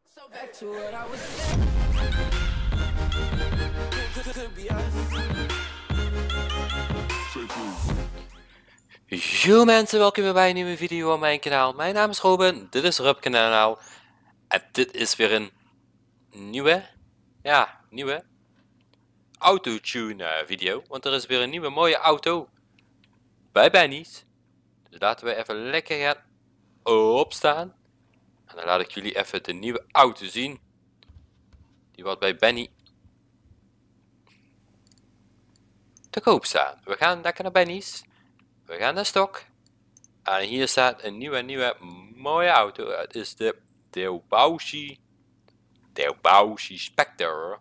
Yo mensen, welkom weer bij een nieuwe video op mijn kanaal. Mijn naam is Robin, dit is Rub kanaal. En dit is weer een nieuwe autotune video. Want er is weer een nieuwe mooie auto bij Benny's. Dus laten we even lekker gaan opstaan. En dan laat ik jullie even de nieuwe auto zien. Die wat bij Benny te koop staat. We gaan lekker naar Benny's. We gaan naar Stok. En hier staat een nieuwe mooie auto. Het is de Delbaushi Spectre.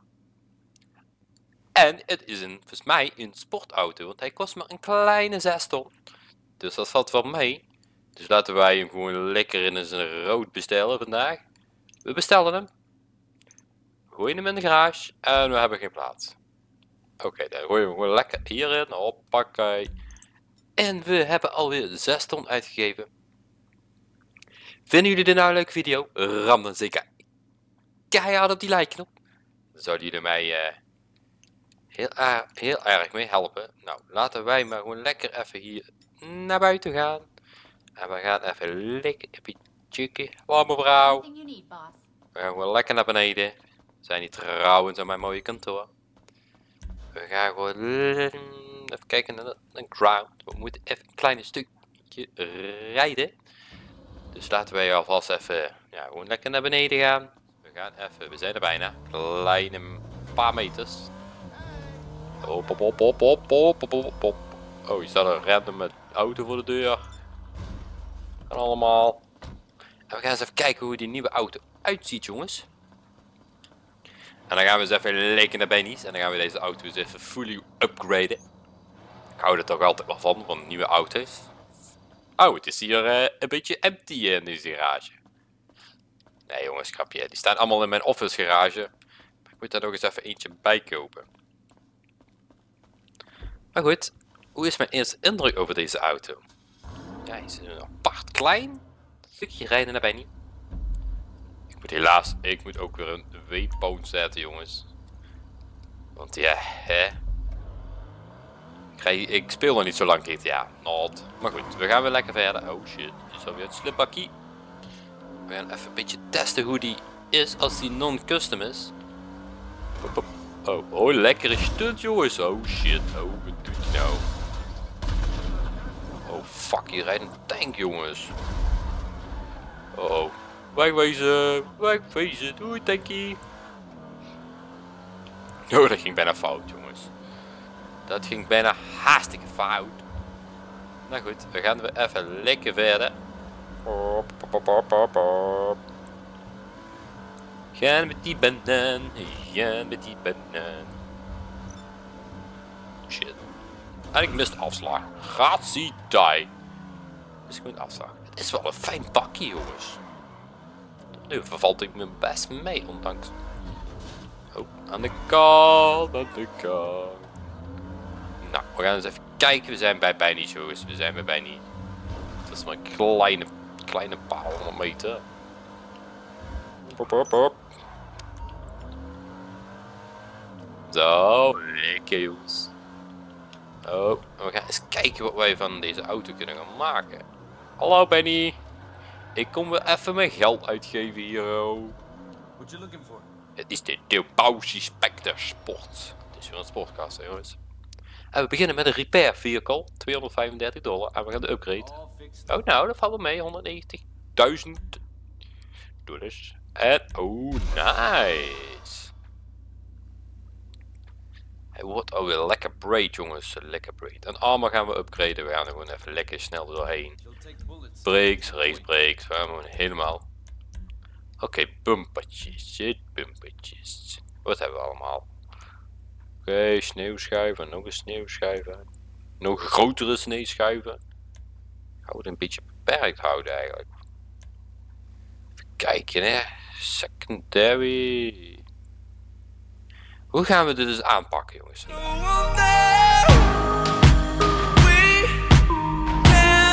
En het is volgens mij een sportauto. Want hij kost maar een kleine 6 ton. Dus dat valt wel mee. Dus laten wij hem gewoon lekker in zijn rood bestellen vandaag. We bestellen hem. Gooien hem in de garage. En we hebben geen plaats. Oké, dan gooien we hem gewoon lekker hierin. Hoppakee. En we hebben alweer 6 ton uitgegeven. Vinden jullie dit nou een leuke video? Ram dan zeker keihard op die like knop. Dan zouden jullie mij heel erg mee helpen. Nou, laten wij maar gewoon lekker even hier naar buiten gaan. En we gaan even lekker chicken. Wow, mevrouw. We gaan gewoon lekker naar beneden. We zijn hier trouwens aan mijn mooie kantoor. We gaan gewoon even kijken naar de ground. We moeten even een klein stukje rijden. Dus laten wij alvast even gewoon lekker naar beneden gaan. We zijn er bijna. Kleine paar meters. Hop. Oh, je staat een random met auto voor de deur. En allemaal. En we gaan eens even kijken hoe die nieuwe auto uitziet, jongens. En dan gaan we eens even lekker naar Benny's. En dan gaan we deze auto eens even fully upgraden. Ik hou er toch altijd wel van nieuwe auto's. Oh, het is hier een beetje empty in deze garage. Nee jongens, grapje. Die staan allemaal in mijn office garage. Ik moet daar nog eens even eentje bij kopen. Maar goed, hoe is mijn eerste indruk over deze auto? Ja, hij is een apart klein stukje rijden naar Benny. Ik moet ook weer een W-pound zetten, jongens. Want ja, ik speel nog niet zo lang GTA. Not. Maar goed, we gaan weer lekker verder. Oh shit, is alweer het slipbakkie. We gaan even een beetje testen hoe die is als die non-custom is. Oh, lekkere stunt, jongens. Oh shit, oh, wat doet hij nou? Oh fuck, hier rijdt een tank, jongens. Oh. Wegwezen, doei tankie. Oh, dat ging bijna fout, jongens. Dat ging bijna hartstikke fout. Nou goed, we gaan weer even lekker verder. Gaan met die banaan, Shit. En ik mist afslag. Grazie die. Dus ik moet afslag. Het is wel een fijn pakje, jongens. Nu vervalt ik me best mee, ondanks. Oh, aan de kant. Nou, we gaan eens even kijken. We zijn bij Benny's, jongens. We zijn bij Benny. Het is maar een kleine paar 100 meter. Hop. Zo, lekker, jongens. Oh, we gaan eens kijken wat wij van deze auto kunnen gaan maken. Hallo Benny. Ik kom weer even mijn geld uitgeven hier. What you looking for? Het is de Delbaushi Spectre Sport. Het is weer een sportkast, jongens. En we beginnen met een repair vehicle. $235. En we gaan de upgrade. Oh, nou, dat valt wel mee. $190.000. En, oh, nice. Hij wordt alweer lekker braid, jongens. Lekker braid. En allemaal gaan we upgraden. We gaan er gewoon even lekker snel doorheen. Brakes, race brakes. We gaan gewoon helemaal. Oké, bumpertjes. Wat hebben we allemaal? Oké, sneeuwschuiven. Nog een sneeuwschuiven. Nog grotere sneeuwschuiven. Ik hou het een beetje beperkt houden eigenlijk. Even kijken, hè. Secondary. Hoe gaan we dit dus aanpakken, jongens?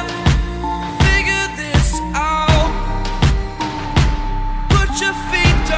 Put your feet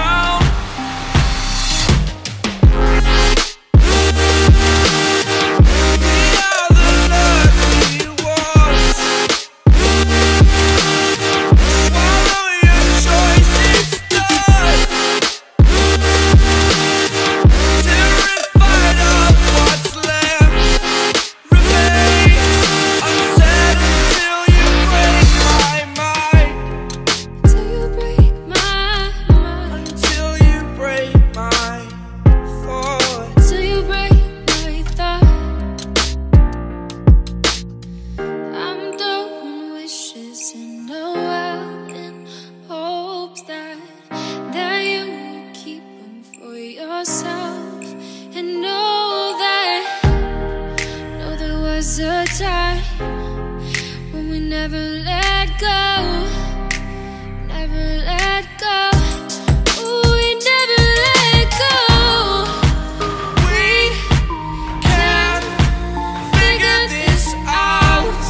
Never let go. Never let go. Ooh, we never let go. We can figure this out.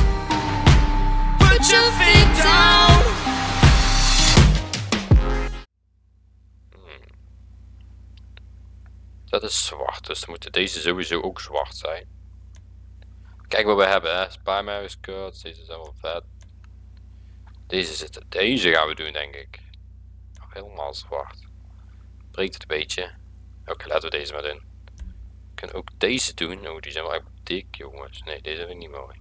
Put your feet down. Dat is zwart, dus dan moeten deze sowieso ook zwart zijn. Kijk wat we hebben, hè. Spy skirts, deze zijn wel vet. Deze gaan we doen, denk ik. Nog helemaal zwart. Breekt het een beetje. Oké, laten we deze maar doen. We kunnen ook deze doen. Oh, die zijn wel echt dik, jongens. Nee, deze vind ik niet mooi.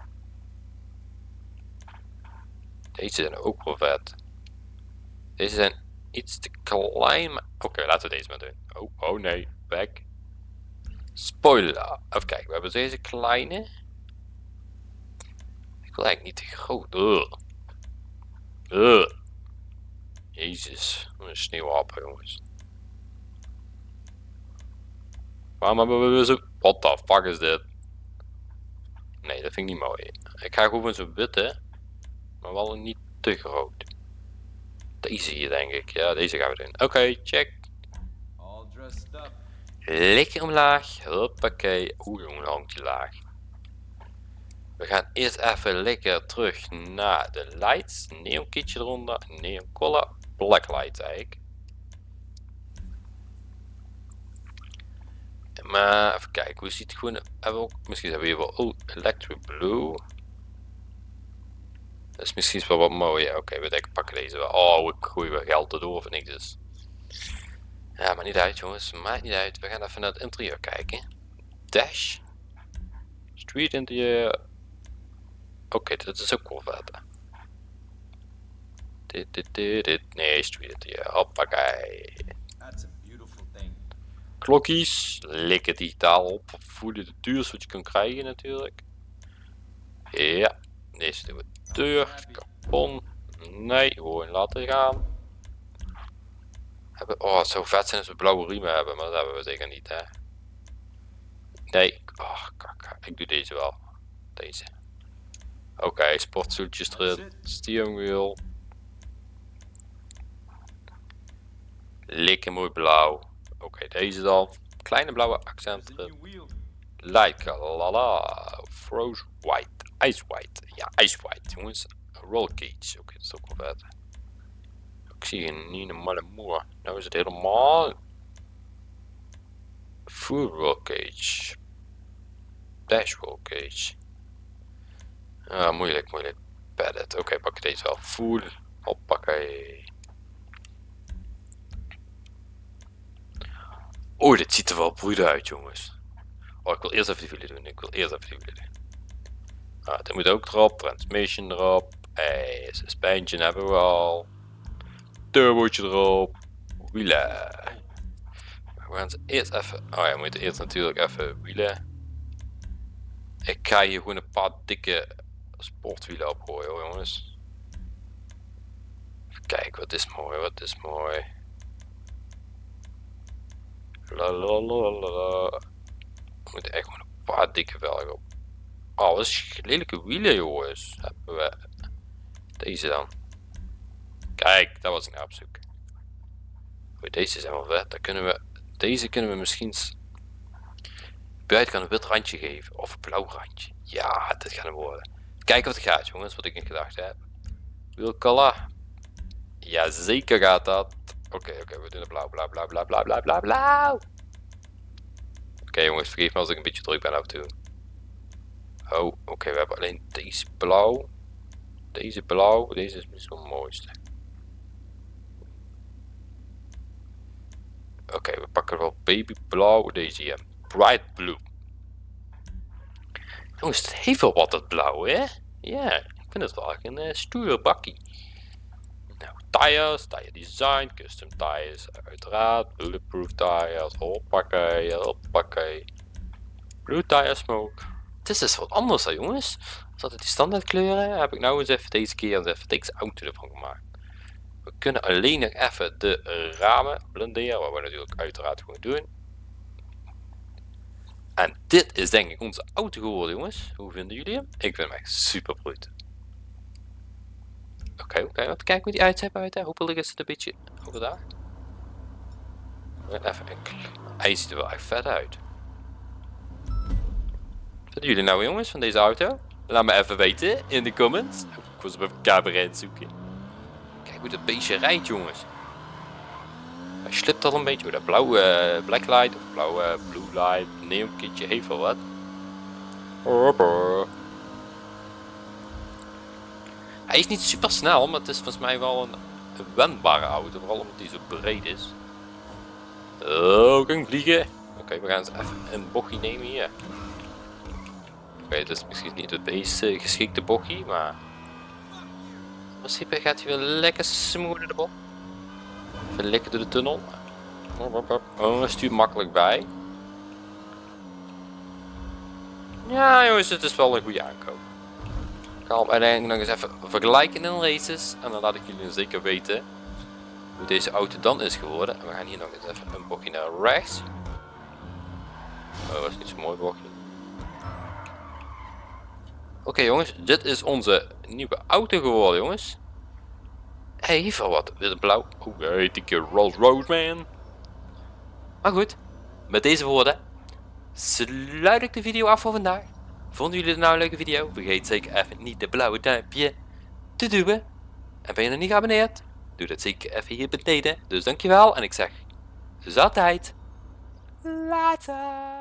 Deze zijn ook wel vet. Deze zijn iets te klein, maar... Oké, laten we deze maar doen. Oh nee, back. Spoiler. Even kijken, we hebben deze kleine. Ik wil eigenlijk niet te groot. Jezus, een sneeuwapen, jongens. Waarom hebben we zo... What the fuck is dit? Nee, dat vind ik niet mooi. Ik ga gewoon zo'n witte, maar wel niet te groot. Deze hier, denk ik. Ja, deze gaan we doen. Oké, check. Lekker omlaag. Hoppakee. Oeh, jongen, hangt je laag. We gaan eerst even lekker terug naar de lights. Neon kitje eronder. Neon color. Black light eigenlijk. Maar even kijken. Hoe ziet het gewoon... Misschien hebben we hier wel... Oh, electric blue. Dat is misschien wel wat mooier. Oké, we denken pakken deze wel. Oh, ik gooi weer geld erdoor of niks dus. Ja, maar niet uit, jongens. Maakt niet uit. We gaan even naar het interieur kijken. Dash. Street interieur. Oké, dit is ook wel vet. Dit. Nee, street interieur. Hoppakee. Klokjes. Lekker digitaal op. Voelen de duurste wat je kan krijgen natuurlijk. Ja. Deze doen we deur. Kapon. Nee, gewoon laten gaan. Oh, het zou vet zijn als we blauwe riemen hebben, maar dat hebben we zeker niet, hè. Nee, oh, kak. Ik doe deze wel. Deze. Oké, sportstoeltjes erin. Steering wheel. Lekker mooi blauw. Oké, deze dan. Kleine blauwe accent erin. Light color, lala. Froze white. Ice white. Ja, ice white, jongens. Roll cage. Oké, dat is ook wel vet. Ik zie hier niet een malle moer. Nou is het helemaal. Full roll cage. Dash roll cage. Ah, moeilijk. Padded. Oké, pak ik deze wel. Full. Hoppakee. Oh, dit ziet er wel broed uit, jongens. Oh, ik wil eerst even die wielen doen. Ah, dit moet ook erop. Transmission erop. Hey, suspension hebben we al. Turbootje erop. Wielen. We gaan ze eerst even... Oh ja, we moeten eerst natuurlijk even wielen. Ik ga hier gewoon een paar dikke sportwielen opgooien, hoor, jongens. Even kijken, wat is mooi. Lalalala. We moeten echt gewoon een paar dikke velgen op. Oh, wat is lelijke wielen, jongens. Hebben we deze dan. Kijk, dat was ik naar op zoek. Goed, deze zijn wel vet. Deze kunnen we misschien buitenkant een wit randje geven. Of een blauw randje. Ja, dit gaat hem worden. Kijken wat het gaat, jongens. Wat ik in gedachten heb. Wielcolor. Ja, zeker gaat dat. Oké, we doen het blauw. Oké, jongens, vergeef me als ik een beetje druk ben af en toe. Oh, oké, we hebben alleen deze blauw. Deze blauw. Deze is misschien het mooiste. Oké, we pakken wel babyblauw. Deze hier. Bright blue. Jongens, het heeft wel wat dat blauw, hè? Ja, ik vind het wel een stoere bakkie. Nou, tires, tire design, custom tires, uiteraard. Bulletproof tires, hoppakee. Blue tire smoke. Het is dus wat anders, hè, jongens. Als altijd die standaard kleuren, heb ik nou eens even deze keer even deze auto ervan gemaakt. We kunnen alleen nog even de ramen blenderen, wat we natuurlijk uiteraard gewoon doen. En dit is denk ik onze auto geworden, jongens. Hoe vinden jullie hem? Ik vind hem echt super bruut. Oké, wat kijken hoe die uitziet buiten. Hopelijk is het een beetje overdag. Even hij ziet er wel echt vet uit. Wat vinden jullie nou jongens van deze auto? Laat me even weten in de comments. Ik was even cabaret zoeken. Kijk hoe dat beestje rijdt jongens. Hij slipt al een beetje. Oh, dat blauwe blacklight of blauwe blue light. Neon kitje heeft wel wat. Hoppa. Hij is niet super snel, maar het is volgens mij wel een wendbare auto. Vooral omdat hij zo breed is. Oh, kan vliegen. Oké, we gaan eens even een bochtje nemen hier. Oké, het is misschien niet het meest geschikte bochtje, maar... in principe gaat hij wel lekker smooth de bocht. Even lekker door de tunnel. Oh, stuurt makkelijk bij. Ja jongens, het is wel een goede aankoop. Ik ga hem uiteindelijk nog eens even vergelijken in races. En dan laat ik jullie zeker weten hoe deze auto dan is geworden. En we gaan hier nog eens even een bochtje naar rechts. Oh, dat is niet zo'n mooi bochtje. Oké jongens, dit is onze nieuwe auto geworden jongens. Hij heeft wel wat wit blauw. Oh, hey, dikke Rolls Royce man. Maar goed, met deze woorden sluit ik de video af voor vandaag. Vonden jullie het nou een leuke video? Vergeet zeker even niet de blauwe duimpje te duwen. En ben je nog niet geabonneerd? Doe dat zeker even hier beneden. Dus dankjewel en ik zeg, zoals altijd, later.